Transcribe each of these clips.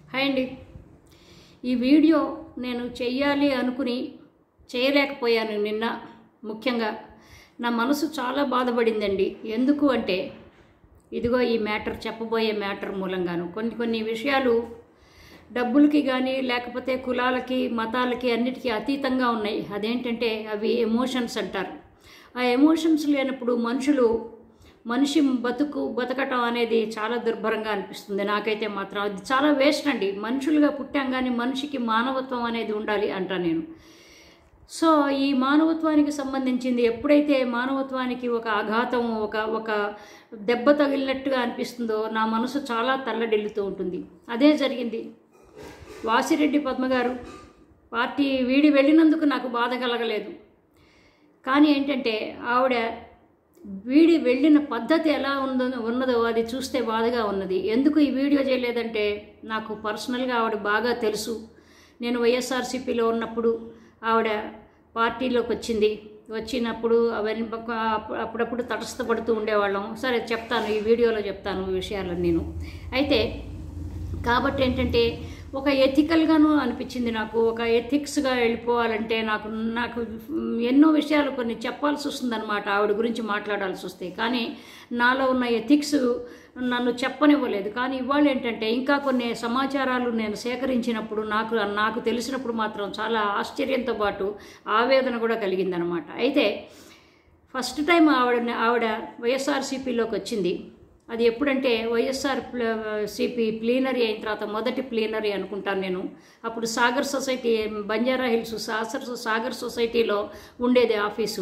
Hi అండి. ఈ video నేను చెయ్యాలి అనుకుని చేయలేకపోయాను నిన్న. ముఖ్యంగా నా మనసు చాలా బాధపడిందండి. ఎందుకు అంటే ఇదిగో ఈ మ్యాటర్, చెప్పబోయే మ్యాటర్ మూలంగాను కొన్ని విషయాలు డబ్బులకి కానీ లేకపోతే కులాలకి మతాలకి అన్నిటికీ అతీతంగా ఉన్నాయి. అదేంటంటే అవి ఎమోషన్స్ అంటారు. ఆ ఎమోషన్స్ లేనప్పుడు మనిషి బతకటం అనేది చాలా దుర్భరంగా అనిపిస్తుంది నాకైతే మాత్రం. అది చాలా వేస్ట్ అండి. మనుషులుగా పుట్టాం కానీ మనిషికి మానవత్వం అనేది ఉండాలి అంటా నేను. సో ఈ మానవత్వానికి సంబంధించింది ఎప్పుడైతే మానవత్వానికి ఒక ఆఘాతం, ఒక దెబ్బ తగిలినట్టుగా అనిపిస్తుందో నా మనసు చాలా తల్లడిల్లుతూ ఉంటుంది. అదే జరిగింది. వాసిరెడ్డి పద్మగారు పార్టీ వీడి వెళ్ళినందుకు నాకు బాధ కలగలేదు. కానీ ఏంటంటే ఆవిడ వీడి వెళ్ళిన పద్ధతి ఎలా ఉన్నదో అది చూస్తే బాధగా ఉన్నది. ఎందుకు ఈ వీడియో చేయలేదంటే నాకు పర్సనల్గా ఆవిడ బాగా తెలుసు. నేను వైఎస్ఆర్సీపీలో ఉన్నప్పుడు ఆవిడ పార్టీలోకి వచ్చినప్పుడు అవన్నీ అప్పుడప్పుడు తటస్థపడుతూ ఉండేవాళ్ళం. సరే చెప్తాను, ఈ వీడియోలో చెప్తాను ఈ విషయాలను నేను. అయితే కాబట్టి ఏంటంటే ఒక ఎథికల్గాను అనిపించింది నాకు. ఒక ఎథిక్స్గా వెళ్ళిపోవాలంటే నాకు ఎన్నో విషయాలు కొన్ని చెప్పాల్సి వస్తుందన్నమాట, ఆవిడ గురించి మాట్లాడాల్సి వస్తాయి. కానీ నాలో ఉన్న ఎథిక్స్ నన్ను చెప్పనివ్వలేదు. కానీ ఇవాళ ఏంటంటే ఇంకా కొన్ని సమాచారాలు నేను సేకరించినప్పుడు నాకు తెలిసినప్పుడు మాత్రం చాలా ఆశ్చర్యంతో పాటు ఆవేదన కూడా కలిగిందనమాట. అయితే ఫస్ట్ టైం ఆవిడ వైఎస్ఆర్సీపీలోకి వచ్చింది. అది ఎప్పుడంటే వైఎస్ఆర్సీపీ ప్లీనరీ అయిన తర్వాత మొదటి ప్లీనరీ అనుకుంటాను నేను. అప్పుడు సాగర్ సొసైటీ, బంజారా హిల్స్ సాగర్ సొసైటీలో ఉండేది ఆఫీసు.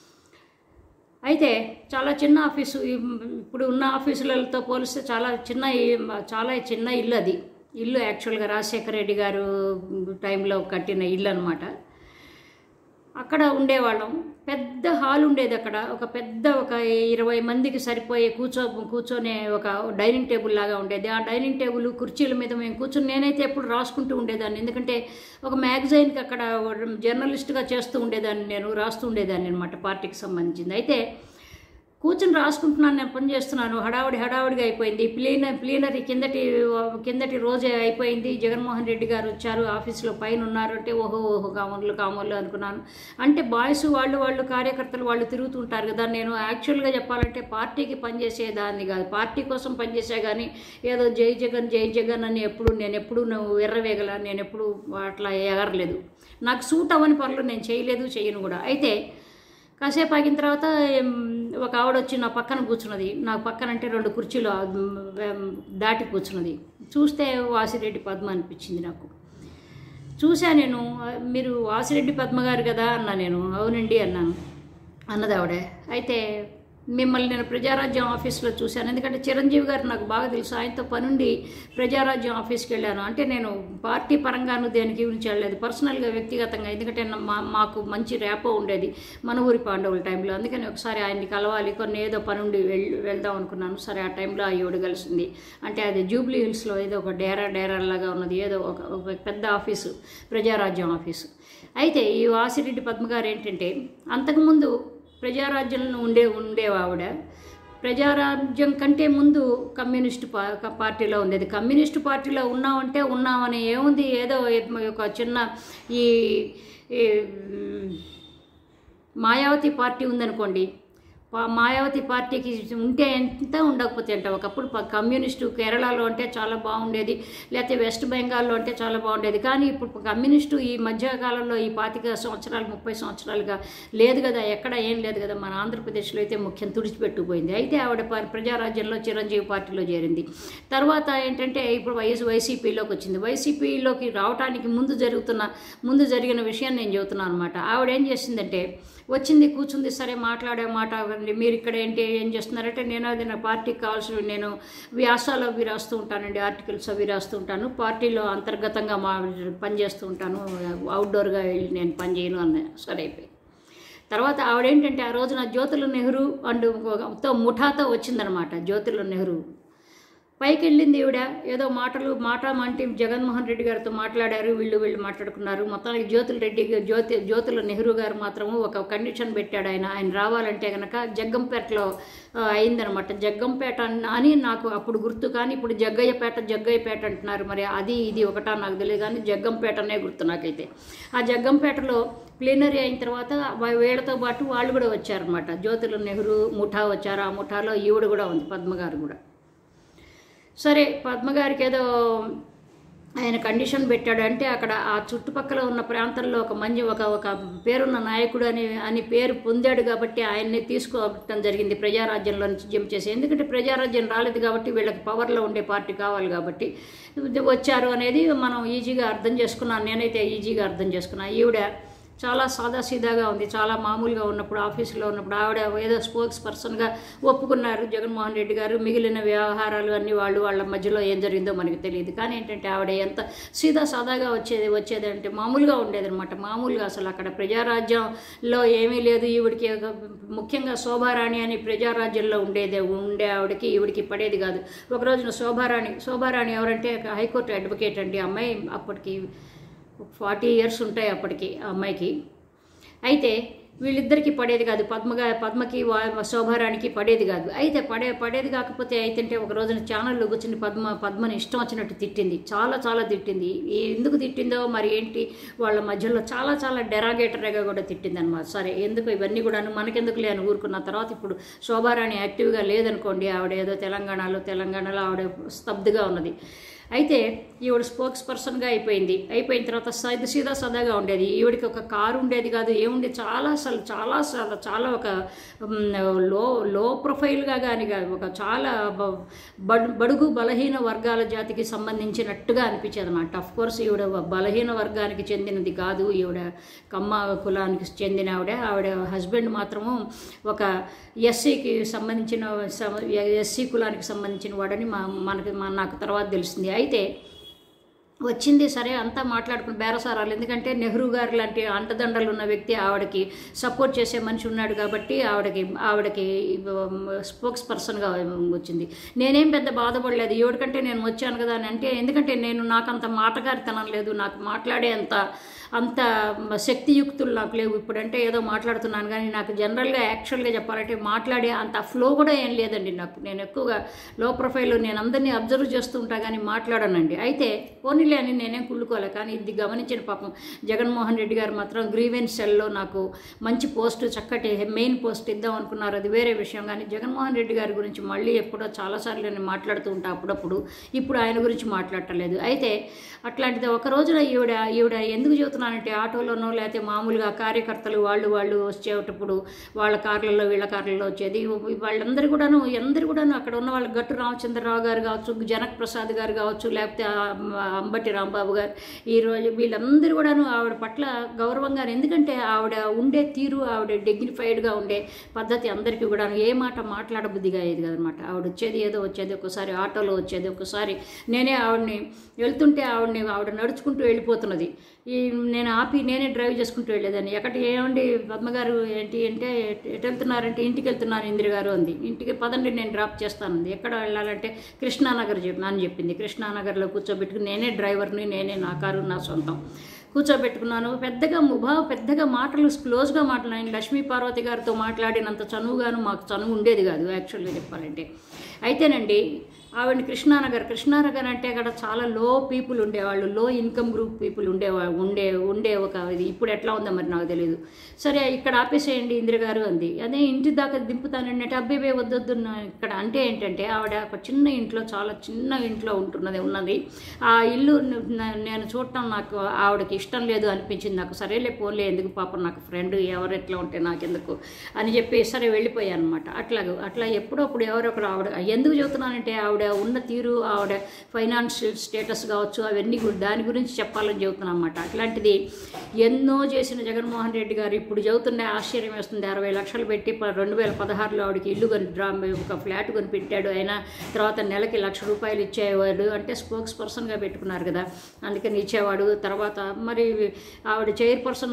అయితే చాలా చిన్న ఆఫీసు. ఇప్పుడు ఉన్న ఆఫీసులతో పోలిస్తే చాలా చిన్న ఇల్లు. అది ఇల్లు యాక్చువల్గా రాజశేఖర రెడ్డి గారు టైంలో కట్టిన ఇల్లు అనమాట. అక్కడ ఉండేవాళ్ళం. పెద్ద హాల్ ఉండేది అక్కడ. ఒక 20 మందికి సరిపోయే కూర్చొనే ఒక డైనింగ్ టేబుల్ లాగా ఉండేది. ఆ డైనింగ్ టేబుల్ కుర్చీల మీద మేము కూర్చొని నేనైతే ఎప్పుడు రాసుకుంటూ ఉండేదాన్ని. ఎందుకంటే ఒక మ్యాగజైన్కి అక్కడ జర్నలిస్ట్గా చేస్తూ ఉండేదాన్ని, నేను రాస్తూ ఉండేదాన్ని అనమాట పార్టీకి సంబంధించింది. అయితే కూర్చొని రాసుకుంటున్నాను, నేను పని చేస్తున్నాను. హడావుడిగా అయిపోయింది. ప్లీనరీ కిందటి రోజే అయిపోయింది. జగన్మోహన్ రెడ్డి గారు వచ్చారు, ఆఫీసులో పైన ఉన్నారు. అంటే ఓహో కామోళ్ళు అనుకున్నాను. అంటే బాయ్స్ వాళ్ళు కార్యకర్తలు వాళ్ళు తిరుగుతుంటారు కదా. నేను యాక్చువల్గా చెప్పాలంటే పార్టీకి పనిచేసేదాన్ని కాదు, పార్టీ కోసం పనిచేసా. కానీ ఏదో జై జగన్ అని నేను ఎప్పుడు ఎర్రవేగల, నేను ఎప్పుడు అట్లా ఎగరలేదు. నాకు సూట్ అవ్వని పనులు నేను చేయను కూడా. అయితే కాసేపు ఆగిన తర్వాత ఒక ఆవిడ వచ్చి నా పక్కన కూర్చున్నది. నా పక్కన అంటే 2 కుర్చీలు దాటి కూర్చున్నది. చూస్తే వాసిరెడ్డి పద్మ అనిపించింది నాకు. చూసా నేను. మీరు వాసిరెడ్డి పద్మ గారు కదా అన్నా నేను. అవునండి అన్నది ఆవిడ. అయితే మిమ్మల్ని నేను ప్రజారాజ్యం ఆఫీస్లో చూశాను. ఎందుకంటే చిరంజీవి గారు నాకు బాగా తెలుసు. ఆయనతో పనుండి ప్రజారాజ్యం ఆఫీస్కి వెళ్ళాను. అంటే నేను పార్టీ పరంగాను దేనికి గురించి వెళ్ళలేదు, పర్సనల్గా వ్యక్తిగతంగా. ఎందుకంటే మాకు మంచి ర్యాపో ఉండేది మన ఊరి పాండవుల టైంలో. అందుకని ఒకసారి ఆయన్ని కలవాలి, ఏదో పనుండి వెళ్దాం అనుకున్నాను. సరే ఆ టైంలో ఆవిడ కలిసింది. అంటే అది జూబ్లీ హిల్స్లో ఏదో ఒక డేరాలాగా ఉన్నది, ఏదో ఒక పెద్ద ఆఫీసు, ప్రజారాజ్యం ఆఫీసు. అయితే ఈ వాసిరెడ్డి పద్మ గారు ఏంటంటే అంతకుముందు ప్రజారాజ్యంలో ఉండేవావిడ. ప్రజారాజ్యం కంటే ముందు కమ్యూనిస్టు పార్టీలో ఉండేది. కమ్యూనిస్టు పార్టీలో ఉన్నామని ఏముంది, ఏదో ఒక చిన్న ఈ మాయావతి పార్టీ ఉందనుకోండి. మాయావతి పార్టీకి ఉంటే ఎంత, ఉండకపోతే ఎంత. ఒకప్పుడు కమ్యూనిస్టు కేరళలో అంటే చాలా బాగుండేది, లేకపోతే వెస్ట్ బెంగాల్లో అంటే చాలా బాగుండేది. కానీ ఇప్పుడు కమ్యూనిస్టు ఈ మధ్యకాలంలో ఈ 25 సంవత్సరాలు 30 సంవత్సరాలుగా లేదు కదా, ఎక్కడ ఏం లేదు కదా. మన ఆంధ్రప్రదేశ్లో అయితే ముఖ్యం తుడిచిపెట్టుకుపోయింది. అయితే ఆవిడ ప్రజారాజ్యంలో చిరంజీవి పార్టీలో చేరింది. తర్వాత ఏంటంటే ఇప్పుడు వైసీపీలోకి వచ్చింది. వైసీపీలోకి రావడానికి ముందు జరిగిన విషయం నేను చెబుతున్నాను అనమాట. ఆవిడ ఏం చేసిందంటే వచ్చింది, కూర్చుంది. సరే మాట్లాడే మాట, మీరు ఇక్కడ ఏం చేస్తున్నారంటే అది నా పార్టీకి కావాల్సిన నేను వ్యాసాలు అవి రాస్తూ ఉంటానండి, ఆర్టికల్స్ అవి రాస్తూ ఉంటాను, పార్టీలో అంతర్గతంగా పనిచేస్తూ ఉంటాను, అవుట్డోర్గా వెళ్ళి నేను పని చేయను అన్న. సరే అయిపోయింది. తర్వాత ఆవిడేంటంటే ఆ రోజున జ్యోతుల నెహ్రూ అండ్ ముఠాతో వచ్చిందనమాట. జ్యోతుల నెహ్రూ పైకి వెళ్ళింది ఈవిడ ఏదో మాట జగన్మోహన్ రెడ్డి గారితో మాట్లాడారు, వీళ్ళు మాట్లాడుకున్నారు. మొత్తానికి జ్యోతుల నెహ్రూ గారు మాత్రము ఒక కండిషన్ పెట్టాడు. ఆయన రావాలంటే కనుక జగ్గంపేటలో అయిందనమాట. జగ్గంపేట అని నాకు అప్పుడు గుర్తు, కానీ ఇప్పుడు జగ్గయ్యపేట అంటున్నారు. మరి అది ఇది ఒకటా నాకు తెలియదు, కానీ జగ్గంపేటనే గుర్తు నాకైతే. ఆ జగ్గంపేటలో ప్లీనరీ అయిన తర్వాత వీళ్ళతో పాటు వాళ్ళు కూడా వచ్చారనమాట. జ్యోతుల నెహ్రూ ముఠా వచ్చారు. ఆ ముఠాలో ఈవిడ కూడా ఉంది, పద్మగారు కూడా. సరే, పద్మగారికి ఏదో ఆయన కండిషన్ పెట్టాడు అంటే అక్కడ ఆ చుట్టుపక్కల ఉన్న ప్రాంతంలో ఒక పేరున్న నాయకుడు అని పేరు పొందాడు కాబట్టి ఆయన్ని తీసుకోవటం జరిగింది ప్రజారాజ్యంలో నుంచి జంప్ చేసి. ఎందుకంటే ప్రజారాజ్యం రాలేదు కాబట్టి వీళ్ళకి పవర్లో ఉండే పార్టీ కావాలి కాబట్టి వచ్చారు అనేది మనం ఈజీగా అర్థం చేసుకున్నాను. నేనైతే ఈజీగా అర్థం చేసుకున్నాను. ఈవిడ చాలా సాదాసీదాగా ఉంది. చాలా మామూలుగా ఉన్నప్పుడు, ఆఫీసులో ఉన్నప్పుడు ఆవిడ ఏదో స్పోక్స్ పర్సన్గా ఒప్పుకున్నారు జగన్మోహన్ రెడ్డి గారు. మిగిలిన వ్యవహారాలు అన్నీ వాళ్ళ మధ్యలో ఏం జరిగిందో మనకు తెలియదు. కానీ ఏంటంటే ఆవిడ ఎంత సాదాగా వచ్చేది అంటే మామూలుగా ఉండేదన్నమాట. మామూలుగా అసలు అక్కడ ప్రజారాజ్యంలో ఏమీ లేదు. ఈవిడికి ముఖ్యంగా శోభారాణి అని ప్రజారాజ్యంలో ఉండే ఆవిడకి ఈవిడికి పడేది కాదు. ఒక రోజున శోభారాణి ఎవరంటే హైకోర్టు అడ్వకేట్ అండి. అమ్మాయి అప్పటికి 40 years ఉంటాయి అప్పటికి ఆ అమ్మాయికి. అయితే వీళ్ళిద్దరికీ పడేది కాదు, పద్మకి శోభారానికి పడేది కాదు. అయితే పడేది కాకపోతే అయితే ఒక రోజున ఛానల్లో కూర్చుని పద్మని ఇష్టం వచ్చినట్టు తిట్టింది, చాలా తిట్టింది. ఎందుకు తిట్టిందో మరి ఏంటి, వాళ్ళ మధ్యలో చాలా డెరాగేటర్గా కూడా తిట్టింది అనమాట. సరే, ఎందుకు ఇవన్నీ కూడా మనకెందుకు లేని ఊరుకున్న తర్వాత ఇప్పుడు శోభారాణి యాక్టివ్గా లేదనుకోండి, ఆవిడ ఏదో తెలంగాణలో ఆవిడ స్తబ్దుగా ఉన్నది. అయితే ఈవిడ స్పోక్స్ పర్సన్గా అయిపోయిన తర్వాత సదాగా ఉండేది. ఈవిడికి ఒక కారు ఉండేది కాదు, ఏముండేది చాలా ఒక లో ప్రొఫైల్గా కానీ ఒక చాలా బడుగు బలహీన వర్గాల జాతికి సంబంధించినట్టుగా అనిపించేది అన్నమాట. అఫ్కోర్స్ ఈవిడ బలహీన వర్గానికి చెందినది కాదు, ఈవిడ కమ్మ కులానికి చెందిన ఆవిడ హస్బెండ్ మాత్రము ఒక ఎస్సీ కులానికి సంబంధించిన వాడని నాకు తర్వాత తెలిసింది. అయితే వచ్చింది సరే, అంతా మాట్లాడుకుని బేరసారాలు. ఎందుకంటే నెహ్రూ గారు లాంటి అంటదండలు ఉన్న వ్యక్తి ఆవిడకి సపోర్ట్ చేసే మనిషి ఉన్నాడు కాబట్టి ఆవిడకి స్పోక్స్ పర్సన్గా వచ్చింది. నేనేం పెద్ద బాధపడలేదు, ఈవిడకంటే నేను వచ్చాను కదా అని. అంటే ఎందుకంటే నాకు అంత మాటగారితనం లేదు, నాకు మాట్లాడే అంత శక్తియుక్తులు నాకు లేవు. ఇప్పుడంటే ఏదో మాట్లాడుతున్నాను, కానీ నాకు జనరల్గా యాక్చువల్గా చెప్పాలంటే మాట్లాడే అంత ఫ్లో కూడా ఏం లేదండి నాకు. నేను ఎక్కువగా లో ప్రొఫైల్, నేను అందరినీ అబ్జర్వ్ చేస్తూ ఉంటా కానీ మాట్లాడనండి. అయితే పోనీలే అని నేనేం కుళ్ళుకోలే. కానీ ఇది గమనించిన పాపం జగన్మోహన్ రెడ్డి గారు మాత్రం గ్రీవెన్స్ సెల్లో నాకు మంచి పోస్టు, చక్కటి మెయిన్ పోస్ట్ ఇద్దాం అనుకున్నారు, అది వేరే విషయం. కానీ జగన్మోహన్ రెడ్డి గారి గురించి మళ్ళీ ఎప్పుడో చాలాసార్లు నేను మాట్లాడుతూ ఉంటా అప్పుడప్పుడు. ఇప్పుడు ఆయన గురించి మాట్లాడటలేదు. అయితే అట్లాంటిది ఒక రోజున ఈవిడ ఎందుకు చెబుతున్నానంటే, ఆటోలోనో లేకపోతే మామూలుగా కార్యకర్తలు వాళ్ళు వచ్చేటప్పుడు వాళ్ళ కార్లలో వీళ్ళ కార్లలో వచ్చేది. వాళ్ళందరూ కూడాను అక్కడ ఉన్న వాళ్ళ గట్టు రామచంద్రరావు గారు కావచ్చు, జనక్ ప్రసాద్ గారు కావచ్చు, లేకపోతే అంబటి రాంబాబు గారు, ఈరోజు వీళ్ళందరూ కూడాను ఆవిడ పట్ల గౌరవంగా, ఎందుకంటే ఆవిడ ఉండే తీరు, ఆవిడ డిగ్నిఫైడ్గా ఉండే పద్ధతి అందరికీ కూడాను ఏ మాట మాట్లాడబుద్దిగా అయ్యేది కదనమాట. ఆవిడ వచ్చేది ఒకసారి ఆటోలో వచ్చేది, ఒకసారి నేనే ఆవిడని వెళ్తుంటే ఆవిడ నడుచుకుంటూ వెళ్ళిపోతున్నది. నేనే డ్రైవ్ చేసుకుంటూ వెళ్ళేదాన్ని. ఏమండి పద్మగారు ఏంటి అంటే, ఎటు వెళ్తున్నారంటే ఇంటికి వెళ్తున్నారు ఇందిర గారు అంది. ఇంటికి పదండి నేను డ్రాప్ చేస్తానంది. ఎక్కడ వెళ్ళాలంటే కృష్ణానగర్ అని చెప్పింది. కృష్ణానగర్లో కూర్చోబెట్టుకుని నేనే డ్రైవర్ని, నేనే నా కారు నా సొంతం కూర్చోబెట్టుకున్నాను. పెద్దగా మాటలు క్లోజ్గా మాట్లాడిన లక్ష్మీ పార్వతి గారితో మాట్లాడినంత చనువుగాను మాకు చనువు ఉండేది కాదు యాక్చువల్గా చెప్పాలంటే. అయితేనండి ఆవిడ కృష్ణానగర్ అంటే అక్కడ చాలా లో పీపుల్ ఉండేవాళ్ళు, లో ఇన్కమ్ గ్రూప్ పీపుల్ ఉండే ఒక ఇది. ఇప్పుడు ఎట్లా ఉందో మరి నాకు తెలియదు. సరే, ఇక్కడ ఆపేసేయండి ఇందిర గారు అంది. అదే ఇంటి దాకా దింపుతానండి అంటే, అబ్బాయి వద్దొద్దు ఇక్కడ. అంటే ఏంటంటే ఆవిడ ఒక చిన్న ఇంట్లో, చాలా చిన్న ఇంట్లో ఉన్నది. ఆ ఇల్లు నేను చూడటం నాకు ఆవిడకి ఇష్టం లేదు అనిపించింది నాకు. సరేలే పోలే, ఎందుకు పాపం నాకు ఫ్రెండ్, ఎవరు ఎట్లా ఉంటే నాకెందుకు అని చెప్పి సరే వెళ్ళిపోయాను అనమాట. అట్లా ఎప్పుడప్పుడు ఎవరొకరు ఆవిడ ఎందుకు చెబుతున్నానంటే, ఆవిడ ఉన్న తీరు, ఆవిడ ఫైనాన్షియల్ స్టేటస్ కావచ్చు, అవన్నీ దాని గురించి చెప్పాలని చెబుతున్నాను అన్నమాట. అట్లాంటిది ఎన్నో చేసిన జగన్మోహన్ రెడ్డి గారు ఇప్పుడు చెబుతుండే ఆశ్చర్యం వేస్తుంది. 60 లక్షలు పెట్టి 2016లో ఆవిడకి ఇల్లు ఒక ఫ్లాట్ కొని పెట్టాడు ఆయన. తర్వాత నెలకి ₹1,00,000 ఇచ్చేవాడు. అంటే స్పోక్స్ పర్సన్గా పెట్టుకున్నారు కదా, అందుకని ఇచ్చేవాడు. తర్వాత మరి ఆవిడ చైర్పర్సన్,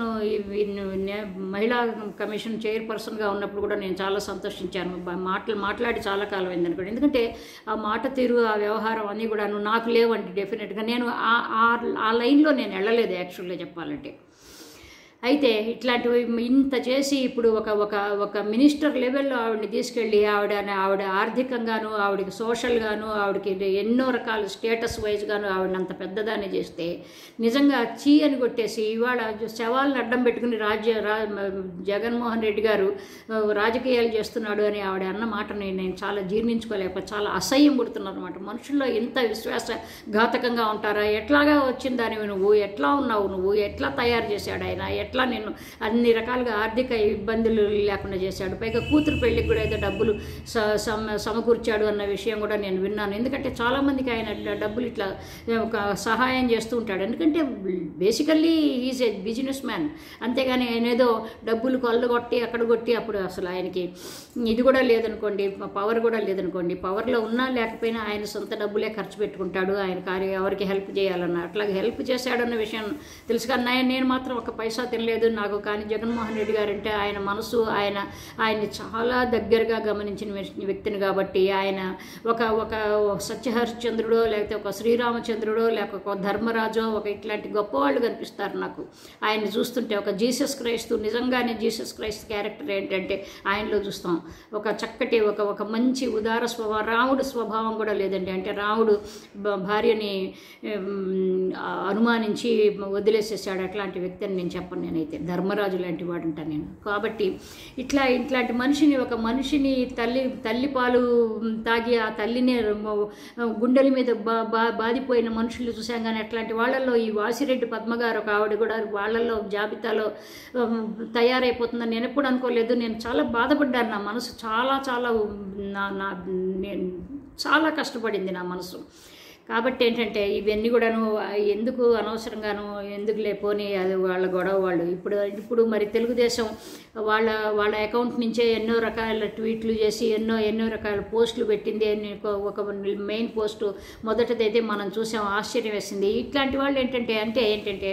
మహిళా కమిషన్ చైర్పర్సన్గా ఉన్నప్పుడు కూడా నేను చాలా సంతోషించాను. మాట్లాడి చాలా కాలం అయింది అనుకోండి. ఎందుకంటే ఆ మాట తీరు, ఆ వ్యవహారం అన్నీ కూడాను నాకు లేవండి డెఫినెట్గా. నేను ఆ లైన్లో నేను వెళ్ళలేదు యాక్చువల్గా చెప్పాలంటే. అయితే ఇట్లాంటివి ఇంత చేసి ఇప్పుడు ఒక మినిస్టర్ లెవెల్లో ఆవిడని తీసుకెళ్ళి ఆవిడ ఆర్థికంగాను, ఆవిడకి సోషల్గాను, ఆవిడకి ఎన్నో రకాల స్టేటస్ వైజ్గాను ఆవిడని అంత పెద్దదాన్ని చేస్తే నిజంగా చీ అని కొట్టేసి ఇవాళ శవాలను అడ్డం పెట్టుకుని జగన్మోహన్ రెడ్డి గారు రాజకీయాలు చేస్తున్నాడు అని ఆవిడ అన్న మాటని నేను చాలా జీర్ణించుకోలేక చాలా అసహ్యం పుడుతున్నాను అనమాట. మనుషుల్లో ఎంత విశ్వాసఘాతకంగా ఉంటారా? ఎట్లాగా వచ్చిన దానివి నువ్వు, ఎట్లా ఉన్నావు నువ్వు, ఎట్లా తయారు చేశాడు ఆయన, ఎట్లా నేను అన్ని రకాలుగా ఆర్థిక ఇబ్బందులు లేకుండా చేశాడు, పైగా కూతురు పెళ్ళికి కూడా ఏదో డబ్బులు సమకూర్చాడు అన్న విషయం కూడా నేను విన్నాను. ఎందుకంటే చాలామందికి ఆయన డబ్బులు ఇట్లా ఒక సహాయం చేస్తూ ఉంటాడు. ఎందుకంటే basically is a businessman, అంతేగాని ఆయన ఏదో డబ్బులు కళ్ళు కొట్టి అక్కడ కొట్టి అప్పుడు అసలు ఆయనకి ఇది కూడా లేదనుకోండి, పవర్ కూడా లేదనుకోండి. పవర్లో ఉన్నా లేకపోయినా ఆయన సొంత డబ్బులే ఖర్చు పెట్టుకుంటాడు ఆయన ఎవరికి హెల్ప్ చేయాలన్నా. అట్లాగే హెల్ప్ చేశాడన్న విషయం తెలుసు. కానీ నేను మాత్రం ఒక పైసా తినలేదు నాకు. కానీ జగన్మోహన్ రెడ్డి గారు అంటే ఆయన మనసు, ఆయన్ని చాలా దగ్గరగా గమనించిన వ్యక్తిని కాబట్టి ఆయన ఒక సత్యహరిశ్చంద్రుడో లేకపోతే ఒక శ్రీరామచంద్రుడో లేకపోతే ఒక ధర్మరాజో ఇట్లాంటి గొప్పవాళ్ళు కనిపిస్తారు నాకు ఆయన్ని చూస్తుంటే. ఒక జీసస్ క్రైస్తు, నిజంగానే జీసస్ క్రైస్తు క్యారెక్టర్ ఏంటంటే ఆయనలో చూస్తాం. ఒక చక్కటి ఒక మంచి ఉదార స్వభావం, రాముడు స్వభావం కూడా లేదండి. అంటే రాముడు భార్యని అనుమానించి వదిలేసేసాడు, అట్లాంటి వ్యక్తిని నేను చెప్పను. నేనైతే ధర్మరాజు లాంటి వాడు ఉంటాను నేను. కాబట్టి ఇట్లాంటి మనిషిని తల్లి పాలు తాగి ఆ తల్లిని గుండెల మీద బాధిపోయిన మనుషులు చూసాం. కానీ అట్లాంటి వాళ్ళల్లో ఈ వాసిరెడ్డి పద్మగారు ఒక ఆవిడ కూడా వాళ్ళల్లో జాబితాలో తయారైపోతుందని నేను ఎప్పుడు అనుకోలేదు. నేను చాలా బాధపడ్డాను. నా మనసు చాలా చాలా నేను చాలా కష్టపడింది నా మనసు. కాబట్టి ఏంటంటే ఇవన్నీ కూడాను ఎందుకు అనవసరంగాను ఎందుకు లేపోని అది వాళ్ళ గొడవ. వాళ్ళు ఇప్పుడు మరి తెలుగుదేశం వాళ్ళ అకౌంట్ నుంచే ఎన్నో రకాల ట్వీట్లు చేసి ఎన్నో రకాల పోస్టులు పెట్టింది. ఒక మెయిన్ పోస్టు మొదటిదైతే మనం చూసాం, ఆశ్చర్యం వేసింది. ఇట్లాంటి వాళ్ళు ఏంటంటే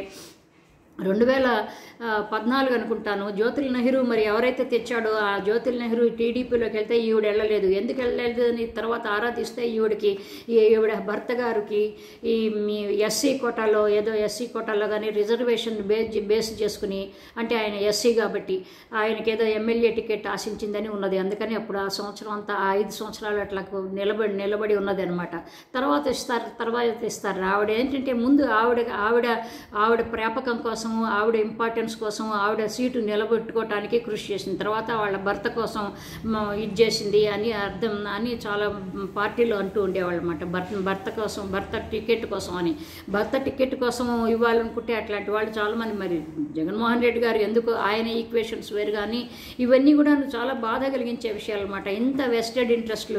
2014 అనుకుంటాను, జ్యోతిల్ నెహ్రూ మరి ఎవరైతే తెచ్చాడో ఆ జ్యోతిల్ నెహ్రూ టీడీపీలోకి వెళ్తే ఈవిడ వెళ్ళలేదు. ఎందుకు వెళ్ళలేదు అని తర్వాత ఆరా తీస్తే ఈవిడ భర్త గారికి ఈ ఎస్సీ కోటాలో కానీ రిజర్వేషన్ బేస్ చేసుకుని, అంటే ఆయన ఎస్సీ కాబట్టి ఆయనకి ఏదో ఎమ్మెల్యే టికెట్ ఆశించిందని ఉన్నది. అందుకని అప్పుడు ఆ సంవత్సరం అంతా 5 సంవత్సరాలు అట్లా నిలబడి ఉన్నది అనమాట. తర్వాత ఇస్తారు. ఆవిడ ఏంటంటే ముందు ఆవిడ ప్రేపకం కోసం, ఆవిడ ఇంపార్టెన్స్ కోసం, ఆవిడ సీటు నిలబెట్టుకోవటానికి కృషి చేసింది. తర్వాత వాళ్ళ భర్త కోసం ఇది చేసింది అని చాలా పార్టీలో అంటూ ఉండేవాళ్ళు అనమాట. భర్త టికెట్ కోసం అని. భర్త టికెట్ కోసం ఇవ్వాలనుకుంటే అట్లాంటి వాళ్ళు చాలామంది. మరి జగన్మోహన్ రెడ్డి గారు ఎందుకు ఆయన ఈక్వేషన్స్ వేరు. కానీ ఇవన్నీ కూడా చాలా బాధ కలిగించే విషయాలు అనమాట. ఇంత వెస్టెడ్ ఇంట్రెస్ట్లు,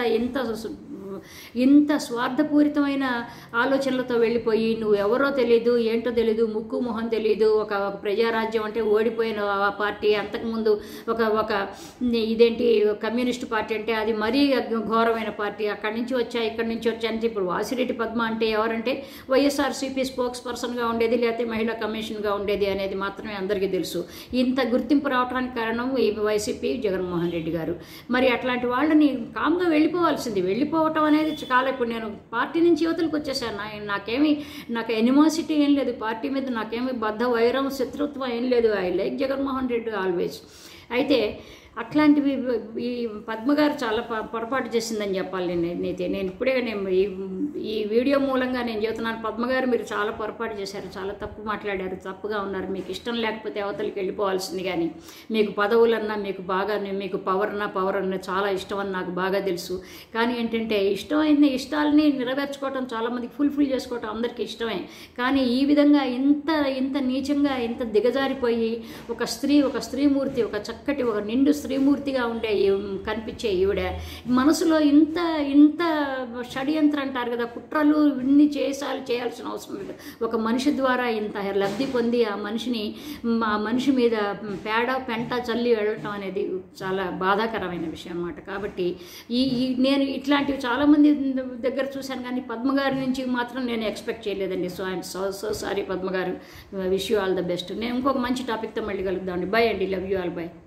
ఇంత స్వార్థపూరితమైన ఆలోచనలతో వెళ్ళిపోయి నువ్వు ఎవరో తెలీదు, ఏంటో తెలీదు, ముక్కు మొహం తెలీదు. ఒక ప్రజారాజ్యం అంటే ఓడిపోయిన ఆ పార్టీ, అంతకుముందు ఒక ఇదేంటి కమ్యూనిస్ట్ పార్టీ అంటే అది మరీ ఘోరమైన పార్టీ. అక్కడి నుంచి ఇక్కడి నుంచి వచ్చా అంటే ఇప్పుడు వాసిరెడ్డి పద్మ అంటే ఎవరంటే వైఎస్ఆర్సీపీ స్పోక్స్ పర్సన్గా ఉండేది, లేకపోతే మహిళా కమిషన్గా ఉండేది అనేది మాత్రమే అందరికీ తెలుసు. ఇంత గుర్తింపు రావడానికి కారణం ఈ వైసీపీ జగన్మోహన్ రెడ్డి గారు. మరి అట్లాంటి వాళ్ళని కామ్గా వెళ్ళిపోవటం అనేది చాలా. ఇప్పుడు నేను పార్టీ నుంచి యువతలకు వచ్చేసాను. నాకు ఎనిమాసిటీ ఏం లేదు పార్టీ మీద, నాకేమీ బద్ధ వైరం శత్రుత్వం ఏం లేదు. I like Jaganmohan Reddy always. అయితే అట్లాంటివి ఈ పద్మగారు చాలా పొరపాటు చేసిందని చెప్పాలి. నేను ఇప్పుడే ఈ వీడియో మూలంగా నేను చెబుతున్నాను, పద్మగారు మీరు చాలా పొరపాటు చేశారు, చాలా తప్పు మాట్లాడారు, తప్పుగా ఉన్నారు. మీకు ఇష్టం లేకపోతే అవతలికి వెళ్ళిపోవాల్సింది. కానీ మీకు పదవులన్నా, మీకు పవర్ అన్నా చాలా ఇష్టం అని నాకు బాగా తెలుసు. కానీ ఏంటంటే ఇష్టాలని నెరవేర్చుకోవటం, చాలామందికి ఫుల్ఫిల్ చేసుకోవటం అందరికీ ఇష్టమే. కానీ ఈ విధంగా ఇంత నీచంగా, ఇంత దిగజారిపోయి ఒక స్త్రీమూర్తి, ఒక చక్కటి ఒక నిండు స్త్రీమూర్తిగా కనిపించే ఈవిడ మనసులో ఇంత షడ్యంత్రం అంటారు కదా, కుట్రలు ఇన్ని చేయాల్సిన అవసరం లేదు. ఒక మనిషి ద్వారా ఇంత లబ్ధి పొంది ఆ మనిషి మీద పెంట చల్లి వెళ్ళటం అనేది చాలా బాధాకరమైన విషయం అన్నమాట. కాబట్టి నేను ఇట్లాంటివి చాలామంది దగ్గర చూశాను, కానీ పద్మగారి నుంచి మాత్రం నేను ఎక్స్పెక్ట్ చేయలేదండి. సో ఐఎమ్ సో సారీ పద్మగారు. Wish you all the best. నేను ఇంకొక మంచి టాపిక్తో మళ్ళీ కలుద్దామండి. బై అండి. Love you all. బై.